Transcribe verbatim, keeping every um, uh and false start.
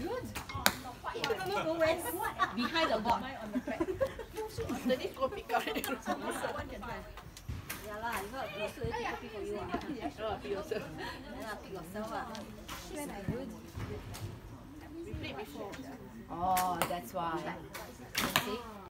good. Behind the board. Tadi kau pick up. Yeah lah, if not you also need to pick for you ah. Oh, pick yourself. Yeah lah, pick yourself ah. We played before. Oh, that's why. See?